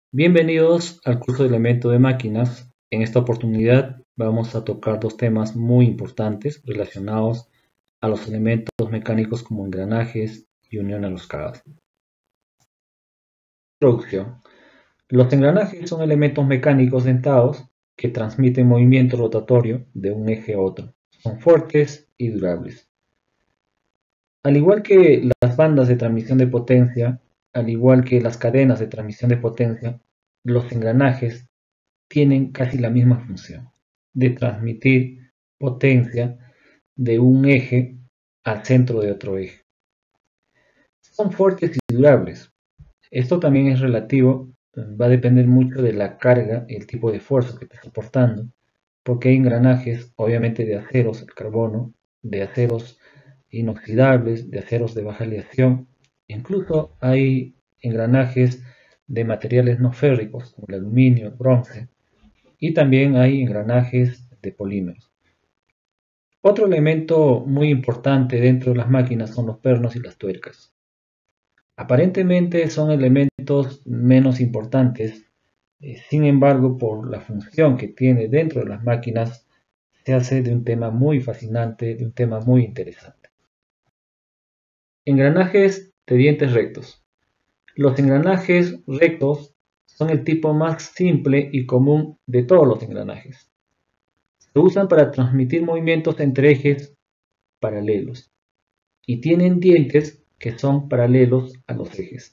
Bienvenidos al curso de Elemento de Máquinas. En esta oportunidad vamos a tocar dos temas muy importantes relacionados a los elementos mecánicos como engranajes y unión enroscadas. Introducción. Los engranajes son elementos mecánicos dentados que transmiten movimiento rotatorio de un eje a otro. Son fuertes y durables. Al igual que las bandas de transmisión de potencia, al igual que las cadenas de transmisión de potencia, los engranajes tienen casi la misma función, de transmitir potencia de un eje al centro de otro eje. Son fuertes y durables. Esto también es relativo, va a depender mucho de la carga y el tipo de fuerza que esté soportando, porque hay engranajes, obviamente de aceros, el carbono, de aceros inoxidables, de aceros de baja aleación, incluso hay engranajes de materiales no férricos, como el aluminio, el bronce, y también hay engranajes de polímeros. Otro elemento muy importante dentro de las máquinas son los pernos y las tuercas. Aparentemente son elementos menos importantes, sin embargo, por la función que tiene dentro de las máquinas, se hace de un tema muy fascinante, de un tema muy interesante. Engranajes de dientes rectos. Los engranajes rectos son el tipo más simple y común de todos los engranajes. Se usan para transmitir movimientos entre ejes paralelos y tienen dientes que son paralelos a los ejes.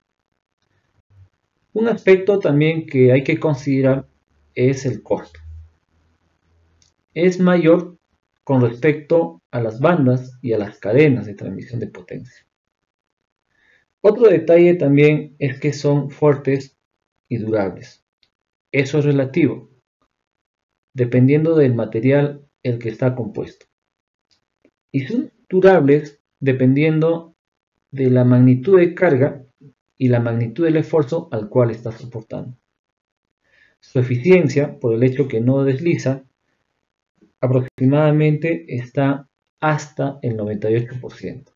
Un aspecto también que hay que considerar es el costo. Es mayor con respecto a las bandas y a las cadenas de transmisión de potencia. Otro detalle también es que son fuertes y durables. Eso es relativo, dependiendo del material el que está compuesto. Y son durables dependiendo de la magnitud de carga y la magnitud del esfuerzo al cual está soportando. Su eficiencia, por el hecho que no desliza, aproximadamente está hasta el 98%.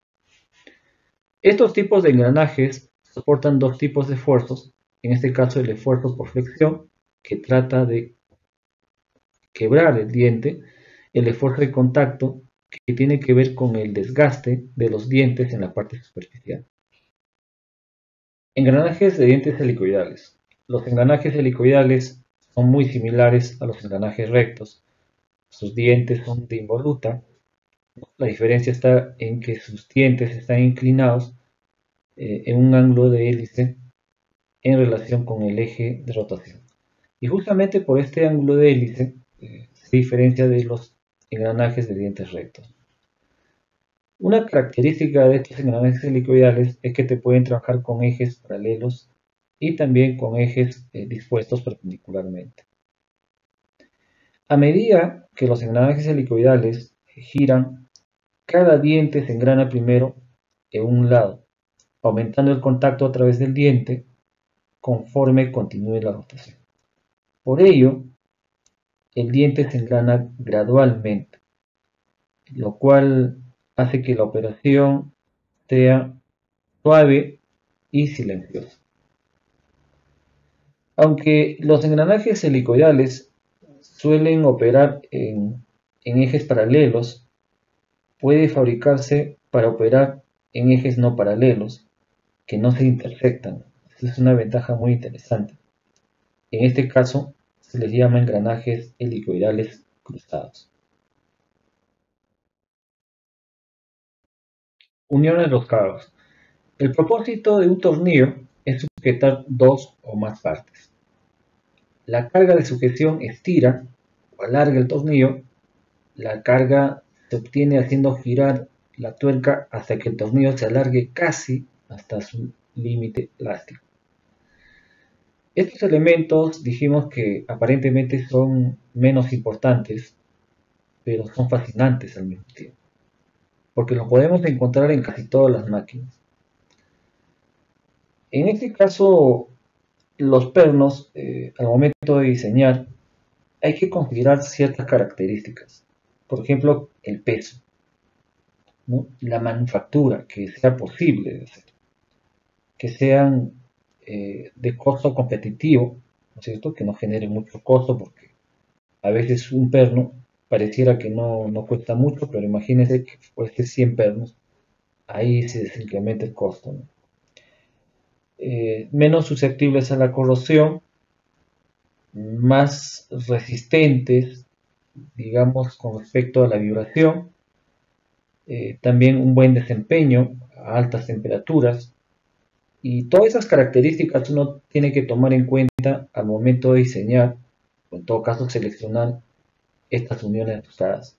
Estos tipos de engranajes soportan dos tipos de esfuerzos, en este caso el esfuerzo por flexión, que trata de quebrar el diente, el esfuerzo de contacto, que tiene que ver con el desgaste de los dientes en la parte superficial. Engranajes de dientes helicoidales. Los engranajes helicoidales son muy similares a los engranajes rectos. Sus dientes son de involuta. La diferencia está en que sus dientes están inclinados en un ángulo de hélice en relación con el eje de rotación. Y justamente por este ángulo de hélice se diferencia de los engranajes de dientes rectos. Una característica de estos engranajes helicoidales es que te pueden trabajar con ejes paralelos y también con ejes dispuestos perpendicularmente. A medida que los engranajes helicoidales giran, cada diente se engrana primero en un lado, aumentando el contacto a través del diente conforme continúe la rotación. Por ello, el diente se engrana gradualmente, lo cual hace que la operación sea suave y silenciosa. Aunque los engranajes helicoidales suelen operar en ejes paralelos, puede fabricarse para operar en ejes no paralelos, que no se intersectan. Esa es una ventaja muy interesante. En este caso, se les llama engranajes helicoidales cruzados. Uniones enroscadas. El propósito de un tornillo es sujetar dos o más partes. La carga de sujeción estira o alarga el tornillo. La carga se obtiene haciendo girar la tuerca hasta que el tornillo se alargue casi hasta su límite elástico. Estos elementos dijimos que aparentemente son menos importantes, pero son fascinantes al mismo tiempo, porque los podemos encontrar en casi todas las máquinas. En este caso, los pernos, al momento de diseñar, hay que considerar ciertas características. Por ejemplo, el peso, ¿no? La manufactura, que sea posible de hacer, que sean de costo competitivo, ¿no es cierto? Que no genere mucho costo, porque a veces un perno pareciera que no cuesta mucho, pero imagínense que cueste 100 pernos, ahí se incrementa el costo, ¿no? Menos susceptibles a la corrosión, más resistentes, digamos, con respecto a la vibración, también un buen desempeño a altas temperaturas, y todas esas características uno tiene que tomar en cuenta al momento de diseñar, o en todo caso seleccionar estas uniones usadas.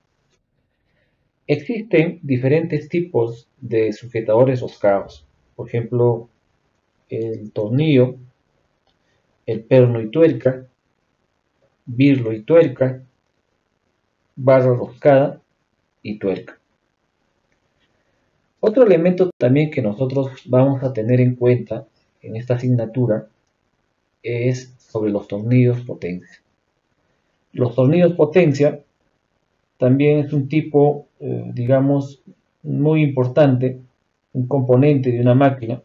Existen diferentes tipos de sujetadores roscados, por ejemplo, el tornillo, el perno y tuerca, birlo y tuerca, barra roscada y tuerca. Otro elemento también que nosotros vamos a tener en cuenta en esta asignatura es sobre los tornillos potencia. Los tornillos potencia también es un tipo, digamos, muy importante, un componente de una máquina,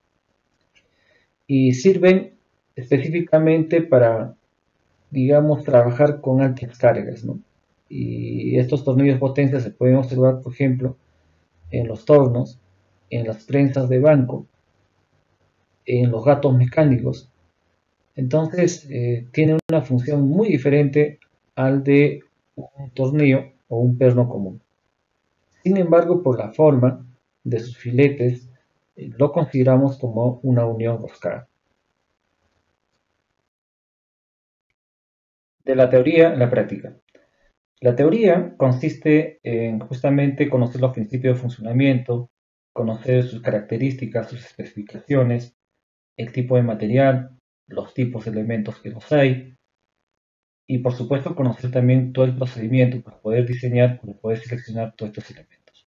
y sirven específicamente para, digamos, trabajar con altas cargas, ¿no? Y estos tornillos potencia se pueden observar, por ejemplo, en los tornos, en las prensas de banco, en los gatos mecánicos. Entonces, tiene una función muy diferente al de un tornillo o un perno común. Sin embargo, por la forma de sus filetes, lo consideramos como una unión roscada. De la teoría a la práctica. La teoría consiste en justamente conocer los principios de funcionamiento, conocer sus características, sus especificaciones, el tipo de material, los tipos de elementos que los hay, y por supuesto conocer también todo el procedimiento para poder diseñar, para poder seleccionar todos estos elementos.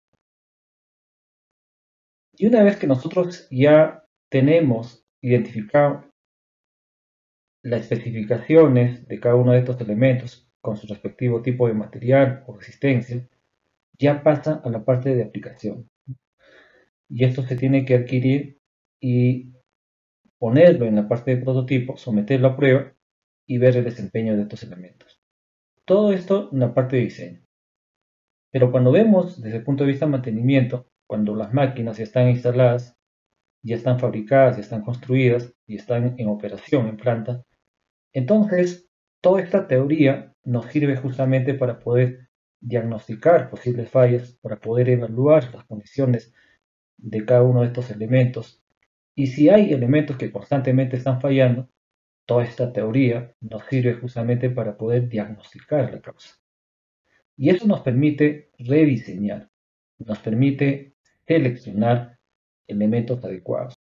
Y una vez que nosotros ya tenemos identificado las especificaciones de cada uno de estos elementos con su respectivo tipo de material o resistencia, ya pasa a la parte de aplicación. Y esto se tiene que adquirir y ponerlo en la parte de prototipo, someterlo a prueba y ver el desempeño de estos elementos. Todo esto en la parte de diseño. Pero cuando vemos desde el punto de vista de mantenimiento, cuando las máquinas ya están instaladas, ya están fabricadas, ya están construidas y están en operación en planta, entonces toda esta teoría nos sirve justamente para poder diagnosticar posibles fallas, para poder evaluar las condiciones de cada uno de estos elementos. Y si hay elementos que constantemente están fallando, toda esta teoría nos sirve justamente para poder diagnosticar la causa. Y eso nos permite rediseñar, nos permite seleccionar elementos adecuados.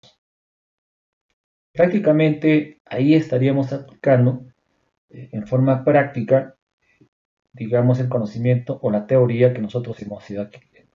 Prácticamente ahí estaríamos aplicando en forma práctica, digamos, el conocimiento o la teoría que nosotros hemos ido adquiriendo.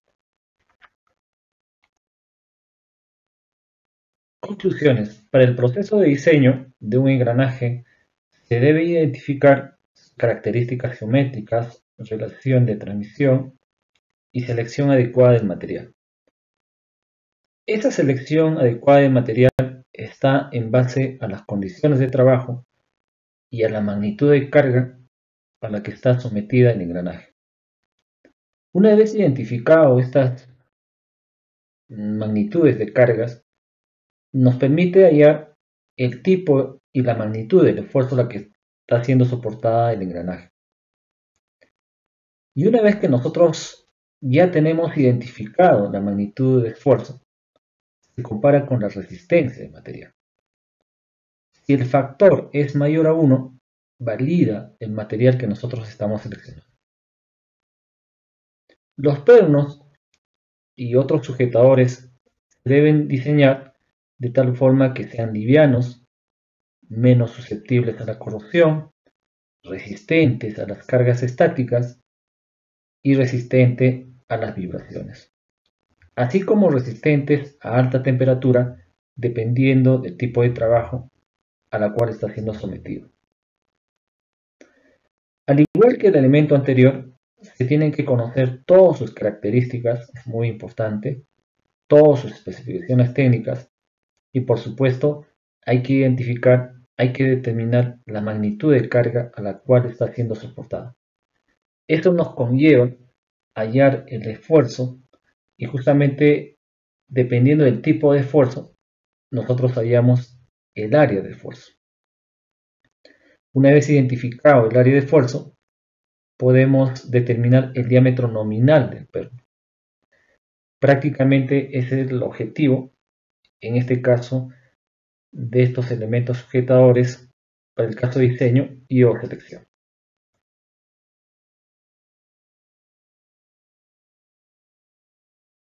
Conclusiones. Para el proceso de diseño de un engranaje se debe identificar características geométricas, relación de transmisión y selección adecuada del material. Esa selección adecuada del material está en base a las condiciones de trabajo y a la magnitud de carga a la que está sometida el engranaje. Una vez identificado estas magnitudes de cargas, nos permite hallar el tipo y la magnitud del esfuerzo a la que está siendo soportada el engranaje. Y una vez que nosotros ya tenemos identificado la magnitud de esfuerzo, se compara con la resistencia del material. Si el factor es mayor a 1, valida el material que nosotros estamos seleccionando. Los pernos y otros sujetadores se deben diseñar de tal forma que sean livianos, menos susceptibles a la corrosión, resistentes a las cargas estáticas y resistentes a las vibraciones, así como resistentes a alta temperatura dependiendo del tipo de trabajo a la cual está siendo sometido. Al igual que el elemento anterior, se tienen que conocer todas sus características, es muy importante, todas sus especificaciones técnicas, Y por supuesto, hay que determinar la magnitud de carga a la cual está siendo soportada. Esto nos conlleva hallar el esfuerzo y justamente dependiendo del tipo de esfuerzo, nosotros hallamos el área de esfuerzo. Una vez identificado el área de esfuerzo, podemos determinar el diámetro nominal del perno. Prácticamente ese es el objetivo, en este caso, de estos elementos sujetadores para el caso de diseño y o selección.